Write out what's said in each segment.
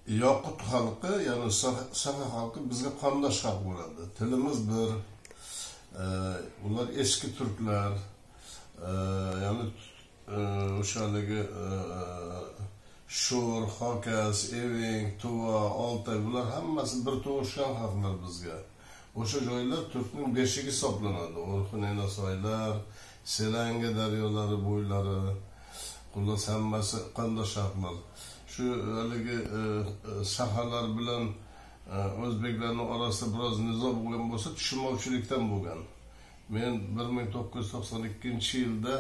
yoqut xalqi, ya'ni saha xalqi bizga qondosh xalq bo'ladi. Tilimiz bir, ular eski turklar, ya'ni o'shaligi Shur, Xokas, Eving, Tuva, Oltay bular hammasi bir tug'ishgan xalqlar bizga. O'sha joylar Turkning beshigi hisoblanadi. O'rxunayna soylar, Selanga daryolari bo'ylari, xullas hammasi qondosh xalqlar. Shu haligi sahalar bilan o'zbeklarning orasida biroz nizo bo'lgan bo'lsa, tushunmovchilikdan bo'lgan. Men 1992-yilda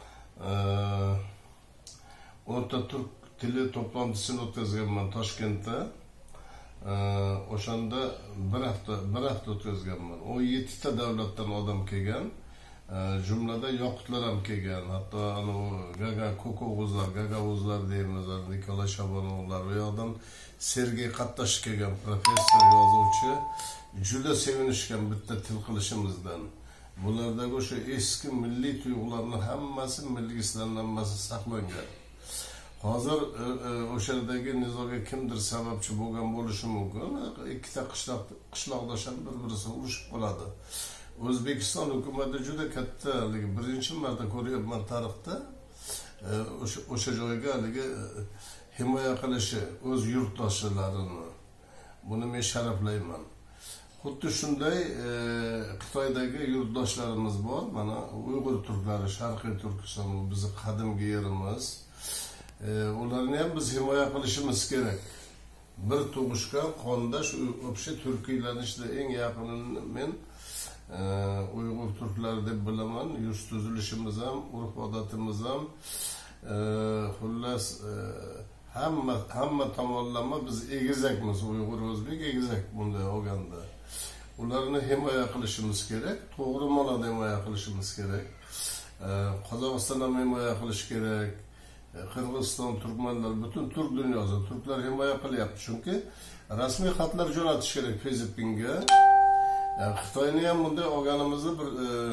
o'rta turk tili to'plantisini o'tkazganman Toshkentda. O'shanda bir hafta o'tkazganman. O 7 ta davlatdan odam kelgan. Jumlada yoqutlar ham kelgan. Hatto Gaga Ko'ko'g'uzlar, Gagavuzlar deymiz, Nikolay Shabonovlar va yoqdan Sergey qatnashib kelgan professor, yozuvchi. Juda sevinishgan bitta til qilishimizdan. Bulardagi o'sha eski milliy tuyg'ularning hammasi, milliy hislarning hammasi saqlangan. Hozir o'shadagi nizoga kimdir sababchi bo'lgan bo'lishi mumkin. Ikkita qishloqdosh ham bir-birisiga urushib qoladi. O'zbekiston hukumati juda katta, birinchi marta ko'ryapman tarixda o'sha joyga himoya qilishi o'z yurtdoshlarini. Buni men sharaflayman. Xuddi shunday Xitoydagi yurtdoshlarimiz bor. Mana Uyg'ur turklari, Sharqiy Turkiston bizning qadimgi yerimiz. Ularni ham biz himoya qilishimiz kerak. Bir tug'ishgan qondosh o'sha turkiylarning ichida eng yaqinini men Uyg'ur turklar deb bilaman. Yurt tuzilishimiz ham, urf-odatimiz ham, xullas hamma tomonlama biz egizakmiz. Uyg'ur, o'zbek egizak bunday olganda. Ularni himoya qilishimiz kerak, to'g'ri ma'noda himoya qilishimiz kerak. Qozog'iston ham himoya qilish kerak. Qirg'iziston, Turkmanlar, butun turk dunyosi turklar himoya qilyapti. Chunki rasmiy xatlar jo'natish kerak Fezipinga. Xitoyni ham bunday olganimizda bir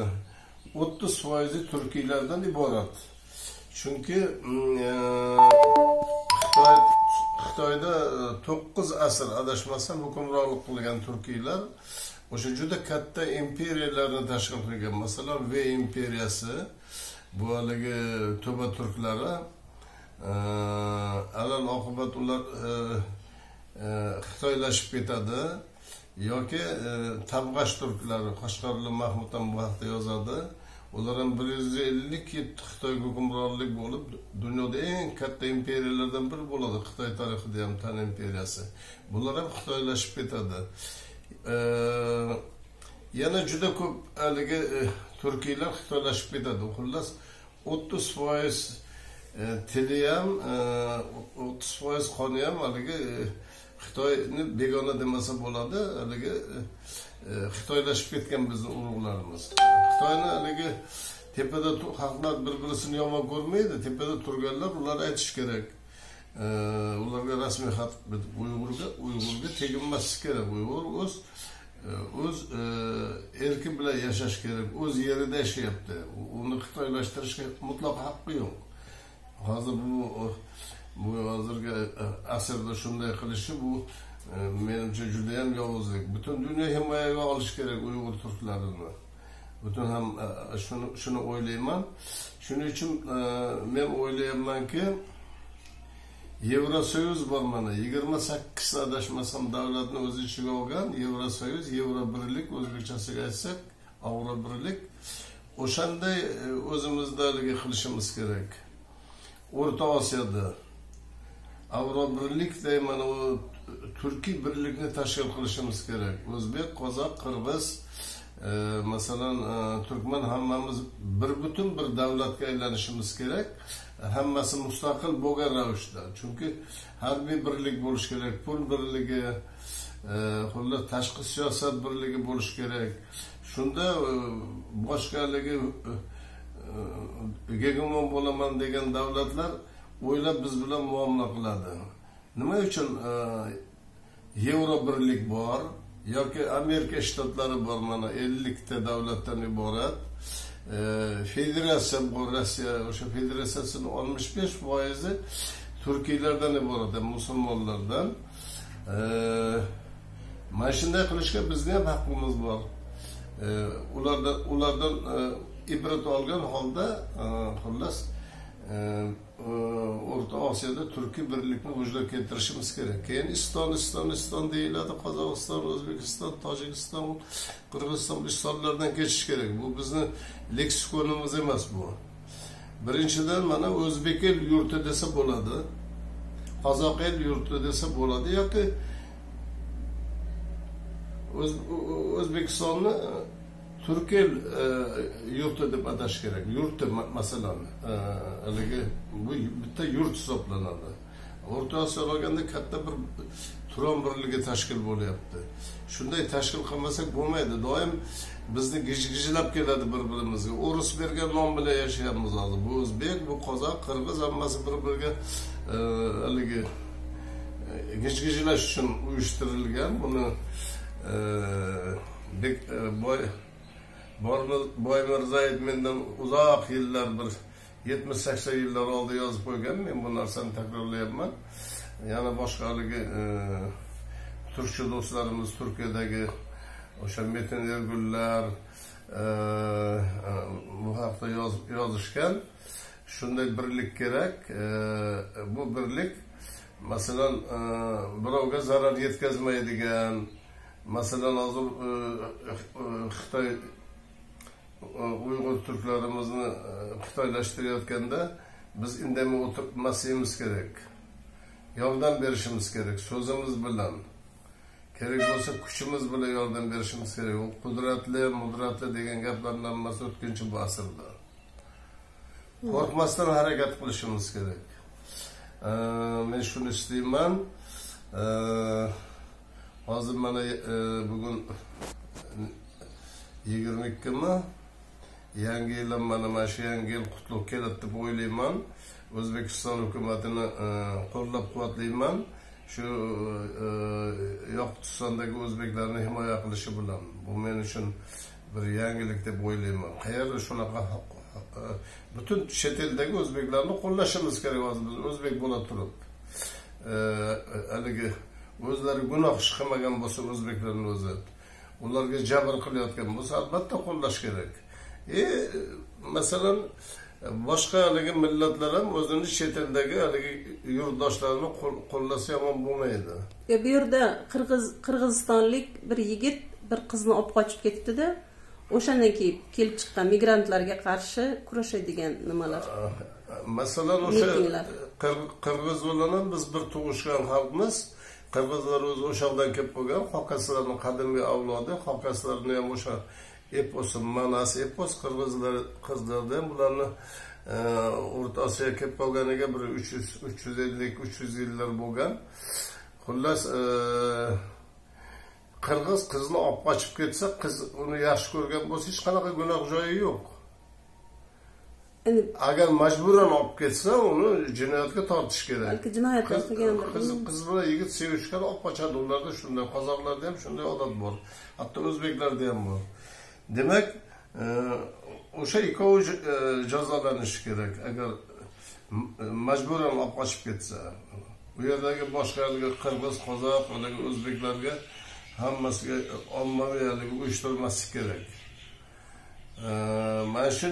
30% turkiylardan iborat. Chunki Xitoyda 9 asr adashmasam hukmronlik qilgan turkiylar o'sha juda katta imperiyalarni tashkil qilgan. Masalan, V imperiyasi, bu haligi Tuba turklari, alal oqibat ular xitoylashib ketadi yoki Tabg'ash turklari, Qashqarli Mahmud ham bu haqda yozadi. Ular ham 150 yil Xitoy hukmronlik bo'lib, dunyoda eng katta imperiyalardan biri bo'ladi. Xitoy tarixida ham Tan imperiyasi. Bular ham xitoylashib ketadi. Yana juda ko'p haligi turkiylar xitoylashib ketadi. Xullas 30% tili ham, 30% qoni ham haligi Xitoyni begona demasa bo'ladi. Haligi xitoylashib ketgan bizning urug'larimiz. Xitoyni haligi tepada xalqlar bir-birini yomon ko'rmaydi. Tepada turganlar ular aytish kerak. Ularga rasmiy xat Uyg'urga teginmaslik kerak. Uyg'ur o'z erki bilan yashash kerak. O'z yerida yashayapti. Uni xitoylashtirishga mutlaq haqqi yo'q. Hozir bu hozirgi asrda shunday qilishi bu menimcha juda ham yovuzlik. Butun dunyo himoyaga olish kerak Uyg'ur turklarini. Butun ham shuni o'ylayman. Shuning uchun men o'ylayapmanki, Yevrosoyuz bor mana 28 ta adashmasam davlatni o'z ichiga olgan Yevrosoyuz, Yevrobirlik, o'zbekchasiga aytsak, Avrobirlik. O'shanday o'zimizdaligi qilishimiz kerak. O'rta Osiyoda Avrobirlik deyman, o Turkiy birlikni tashkil qilishimiz kerak. O'zbek, qozoq, qirg'iz, masalan, turkman hammamiz bir butun bir davlatga aylanishimiz kerak. Hammasi mustaqil bo'lgan ravishda. Chunki harbiy birlik bo'lish kerak, pul birligi, xullas tashqi siyosat birligi bo'lish kerak. Shunda boshqaligi hegemon bo'laman degan davlatlar o'ylab biz bilan muomala qiladi. Nima uchun Yevro birlik bor yoki Amerika shtatlari bor, mana 50 ta davlatdan iborat. Federatsiya bor, Rossiya o'sha federatsiyasining 65% Turkiylardan iborat, musulmonlardan. Mana shunday qilishga bizning ham haqqimiz bor. Ulardan ibrat olgan holda xullas O'rta Osiyoda turkiy birlikni vujudga keltirishimiz kerak. Keyin Iston deyiladi, Qozog'iston, O'zbekiston, Tojikiston, Qirg'iziston, bu sonlardan kechish kerak. Bu bizni leksikonimiz emas bu. Birinchidan mana o'zbek el yurti desa bo'ladi, qozoq el yurti desa bo'ladi yoki O'zbekistonni turk el yurti deb atash kerak. Yurti masalan bu bitta yurt hisoblanadi. O'rta Osiyo olganda katta bir turon birligi tashkil bo'lyapti. Shunday tashkil qilmasak bo'lmaydi. Doim bizni gijgijlab keladi bir-birimizga. O'rus bergan nom bilan yashayapmiz hozir. Bu o'zbek, bu qozoq, qirg'iz hammasi bir-biriga gijgijlash uchun uyushtirilgan. Buni Boy Mirzayev mendan uzoq yillar, bir 70-80 yillar oldin yozib qo'ygan. Men bu narsani takrorlayapman. Yana boshqa turkcha do'stlarimiz Turkiyadagi o'sha Metin Ergullar bu haqda yozishgan. Shunday birlik kerak. Bu birlik masalan birovga zarar yetkazmaydigan, masalan hozir Xitoy Uyg'ur turklarimizni xitoylashtirayotganda biz indamay o'tirmasligimiz kerak. Yordam berishimiz kerak so'zimiz bilan. Kerak bo'lsa kuchimiz bilan yordam berishimiz kerak. U qudratli degan gaplardan emas, o'tkinchi bu asrda. Qo'rqmasdan harakat qilishimiz kerak. Men shuni istayman. Hozir mana bugun 22mi? Yangi yil mana shu yangi yil qutlug' keladi deb o'ylayman. O'zbekiston hukumatini qo'llab-quvvatlayman. Shu Yoqutistondagi o'zbeklarni himoya qilishi bilan. Bu men uchun bir yangilik deb o'ylayman. Qayerda shunaqa butun chet eldagi o'zbeklarni qo'llashimiz kerak. Hozir biz o'zbek bo'la turib, haligi o'zlari gunoh ish qilmagan bo'lsa o'zbeklarning o'zi, ularga jabr qilayotgan bo'lsa albatta qo'llash kerak. Masalan boshqa haligi millatlar ham o'zini chet eldagi haligi yurtdoshlarini qo'llasa yomon bo'lmaydi. Bu yerda qirg'izistonlik bir yigit bir qizni olib qochib ketdi-da, o'shandan keyin kelib chiqqan migrantlarga qarshi kurashadigan nimalar. Masalan o'sha qirg'iz bilan biz bir tug'ishgan xalqmiz. Qirg'izlar o'zi o'shadan kelib qolgan, Qafqazlarning qadimiy avlodi, Qafqazlarning ham o'sha epos, manas epos qirg'izlarda ham bularni O'rta Osiyoga kelib qolganiga bir 350-300 yillar bo'lgan. Xullas qirg'iz qizni olib qochib ketsa, qiz uni yaxshi ko'rgan bo'lsa, hech qanaqa gunoh joyi yo'q. Agar majburan olib ketsa, uni jinoyatga tortish kerak. Balki jinoyat qilgandir. Qiz bilan yigit sevishgan olib qochadi. Ularda shunday, qozoqlarda ham shunday odat bor. Hatto o'zbeklarda ham bor. Demak, o'sha ikkovi jazolanishi kerak. Agar majburan olib qochib ketsa, bu yerdagi boshqa qirg'iz, qozoq, o'zbeklarga hammasiga ommaviy uyushtirmaslik kerak. Mana shu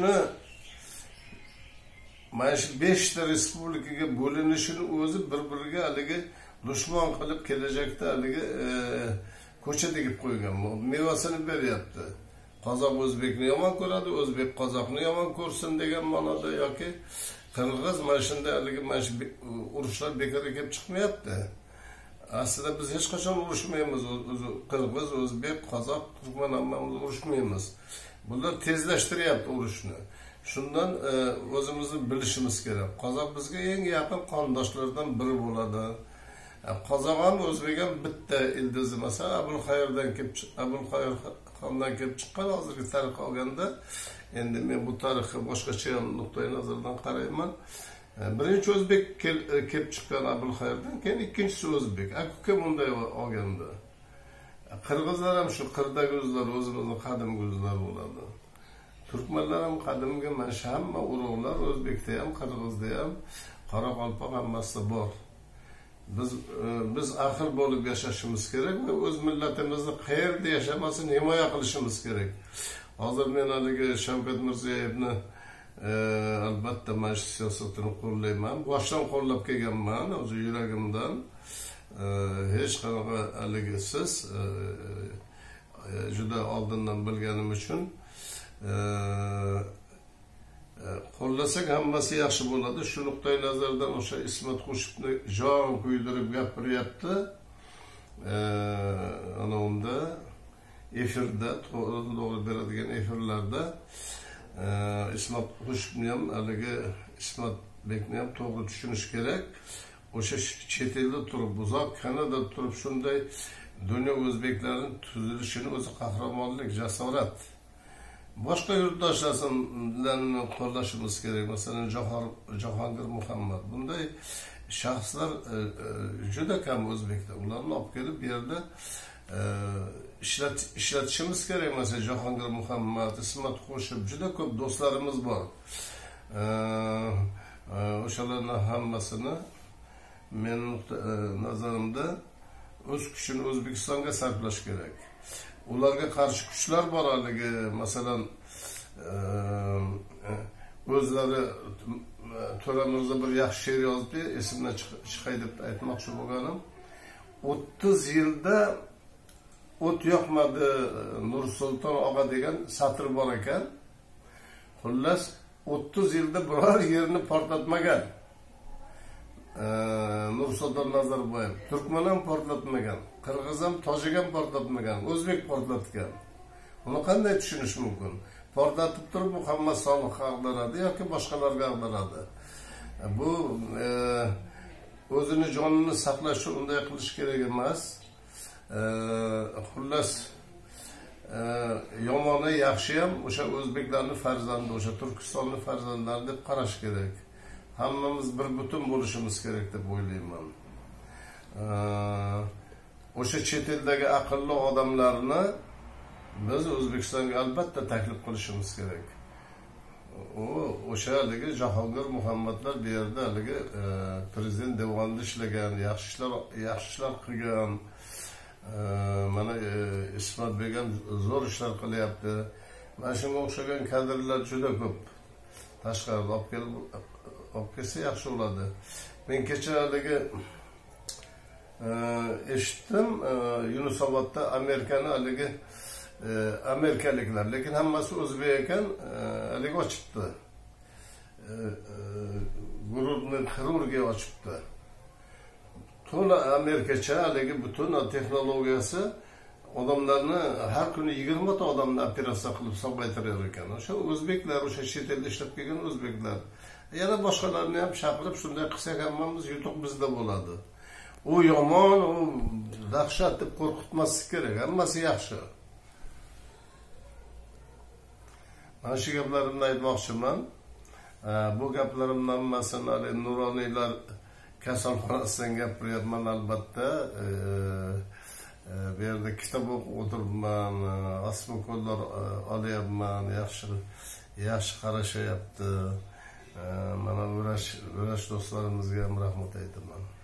5 ta respublikaga bo'linishini o'zi bir-biriga haligi dushman qilib kelajakda haligi ko'cha tegib qo'ygan. Mevasini beryapti. Qozoq o'zbekni yomon ko'radi, o'zbek qozoqni yomon ko'rsin degan ma'noda yoki qirg'iz mana shunday haligi urushlar bekorga kelib chiqmayapti. Aslida biz hech qachon urushmaymiz. Qirg'iz, o'zbek, qozoq, turkman hammamiz urushmaymiz. Bular tezlashtiryapti urushni. Shundan o'zimizni bilishimiz kerak. Qozoq bizga eng yaqin qondoshlardan biri bo'ladi. Qozoq ham o'zbek ham bitta ildizi, masalan, Abulxayrdan kelib chiqqan hozirgi tarix olganda, endi men bu tarixga boshqacha nuqtai nazardan qarayman. Birinchi o'zbek kelib chiqqan Abulxayrdan, keyin ikkinchisi o'zbek. Aka bunday olganda. Qirg'izlar ham shu qirdagi o'zlar, o'zimizning qadimgi o'zlar bo'ladi. Turkmanlar ham qadimgi mana hamma urug'lar o'zbekda ham, qirg'izda ham, Qoraqalpoq hammasida bor. Biz aql bo'lib yashashimiz kerak va o'z millatimizni qayerda yashamasin himoya qilishimiz kerak. Hozir men haligi Shavkat Mirziyoyevni albatta mana shu siyosatini qo'llayman. Boshdan qo'llab kelganman o'z yuragimdan. Hech qanaqa haligi siz juda oldindan bilganim uchun qo'llasak hammasi yaxshi bo'ladi. Shu nuqtai nazardan o'sha Ismat Qo'shibni jon kuydirib gapiryapti. Ana unda efirda, to'g'ri beradigan efirlarda Ismat Qo'shibni ham haligi Ismatbekni ham to'g'ri tushunish kerak. O'sha chet elda turib, uzoq Kanadada turib shunday dunyo o'zbeklarining tuzilishini o'zi qahramonlik, jasorat. Boshqa yurtdoshlardan qo'llashimiz kerak. Masalan, Jahongir Muhammad. Bunday shaxslar juda kam o'zbekda. Ularni olib kelib bu yerda ishlatishimiz kerak. Masalan, Jahongir Muhammad, Ismat Qo'shib juda ko'p do'stlarimiz bor. O'shalarning hammasini men nazarimda o'z kuchini O'zbekistonga sarflash kerak. Ularga qarshi kuchlar bor haligi, masalan, o'zlari To'ra Mirzo bir yaxshi she'r yozdi, esimdan chiqay deb aytmoqchi bo'lganim. 30 yilda o't yoqmadi Nursulton og'a degan satr bor ekan. Xullas 30 yilda biror yerni portlatmagan. Nursulton Nazarboyev Turkman ham portlatmagan, Qirg'iz ham, Tojik ham portlatmagan, o'zbek portlatgan. Buni qanday tushunish mumkin? Portlatib turib Muhammad Solih ag'daradi yoki boshqalarga ag'daradi. Bu o'zini jonini saqlash uchun unday qilish kerak emas. Xullas yomoni yaxshi ham o'sha o'zbeklarning farzandi, o'sha Turkistonning farzandlari deb qarash kerak. Hammamiz bir butun bo'lishimiz kerak deb o'ylayman. O'sha chet eldagi aqlli odamlarni biz O'zbekistonga albatta taklif qilishimiz kerak. O'sha haligi Jahongir Muhammadlar bu yerda haligi prezident devonida ishlagan, yaxshi ishlar qilgan. Mana Ismatbek ham zo'r ishlar qilyapti. Mana shunga o'xshagan kadrlar juda ko'p. Tashqarida olib kelsa yaxshi bo'ladi. Men kecha haligi eshitdim, Yunusobodda Amerikani haligi amerikaliklar, lekin hammasi o'zbek ekan, haligi ochibdi. Gururni xirurgiya ochibdi. To'la amerikacha haligi butun texnologiyasi odamlarni har kuni 20 ta odamni operatsiya qilib sog'aytirar ekan. O'sha o'zbeklar, o'sha chet elda ishlab kelgan o'zbeklar. Yana boshqalarni ham chaqirib shunday qilsak hammamiz yutuq bizda bo'ladi. U yomon, u dahshat deb qo'rqitmaslik kerak. Hammasi yaxshi. Mana shu gaplarimni aytmoqchiman. Bu gaplarimdan hammasini nuroniylar kasalxonasidan gapiryapman albatta. Bu yerda kitob o'qib o'tiribman, asmokollar olyapman, yaxshi qarashyapti. Mana o'rash do'stlarimizga ham rahmat aytaman.